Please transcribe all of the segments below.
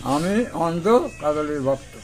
আমি অন্ধ কাজলের ভক্ত।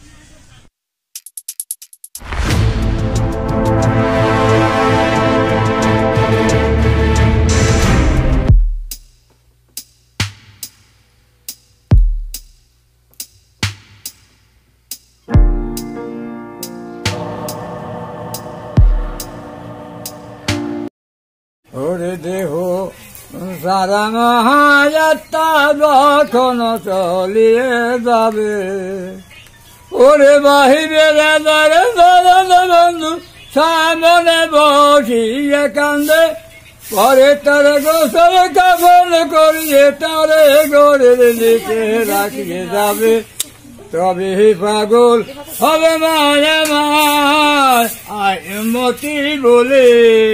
ওরে দেহ সারা মহাযাত্রা যখন চলিয়ে যাবে, ওরে বাহিরে বন্ধু সামনে বসিয়ে কান্দে, পরে তারে গোসল কাফন করিয়ে তারে গড়ের নিচে রাখিয়ে যাবে, তবে পাগল হবে মায়া মায় মতি বলে।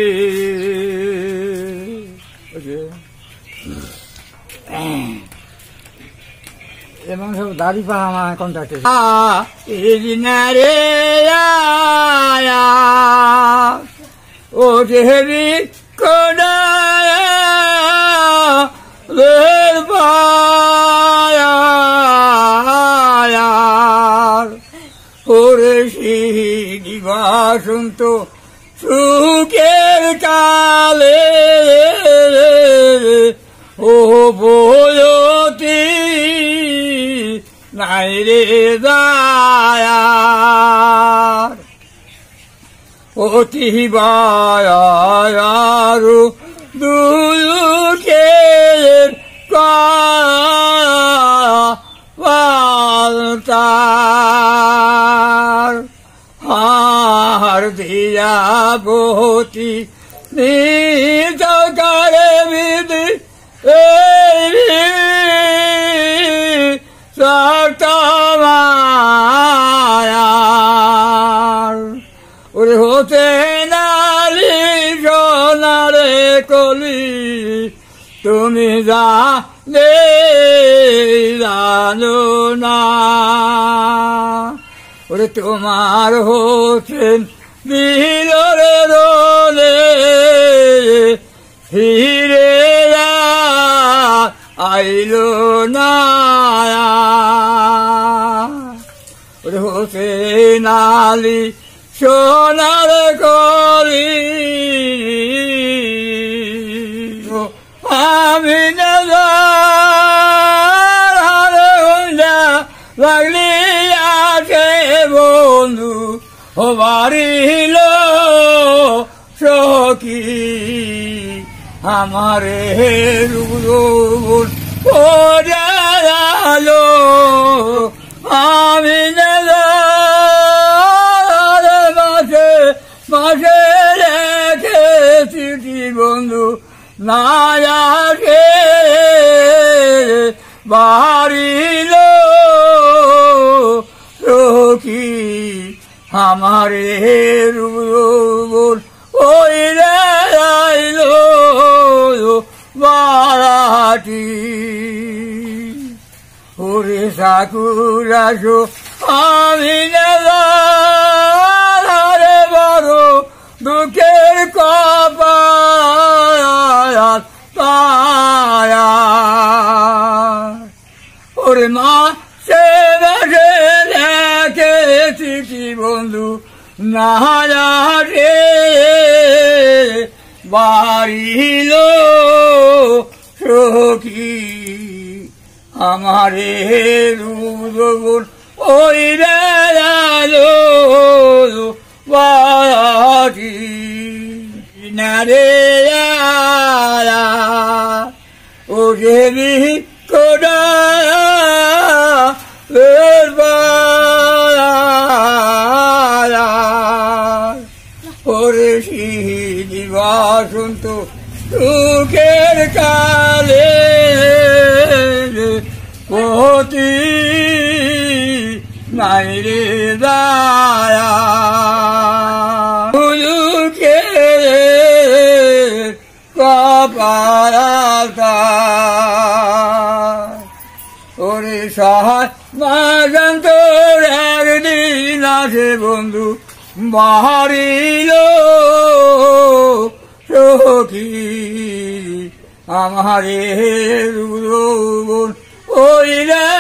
এবং সব দাড়ি পা আমার কন্ট্রাক্টে রে ও দেবী কোনা ওরে শ্রীনিবাসন্ত সুখের কালে ও বয়তি নাই রে দায়ার, অতি বায়ারু দুঃখের পালতার, হার দিয়া বহতি নিজ করে বিধি সর্তমায়ার, ওরে হতে নালি সোনারে কলি তুমি জানো না, ওরে তোমার হোসেন দিলরে রোলে ফিরে আইলো না, ওরে হোসেন আলী সোনার কলি আমি না লাগলি আছে বন্ধু ও বাড়িল সখী আমারে রূপ পড়ালো, আমি মাঝে মাঝে রেখেছি বন্ধু না আসে বাড়িল সখী আমারে রূপ ওই আইল বারাটি, ওরে সাকুরাসো আমি রে বড় দুঃখের কপাল ওরে মা সে বাসে রেখেছি বন্ধু না রে বাড়িল সখী আমারে রূপ ওই রেলো বাড়ি না রে ও দেবী কোনা ওরে শ্রীনিবাসন্ত সুখের কালে পতি নাই রে দায়া, কপালতা ওরে সহায় মাগন্ত একদিন আছে বন্ধু বাহারিল সখী আমারে রূপ ওই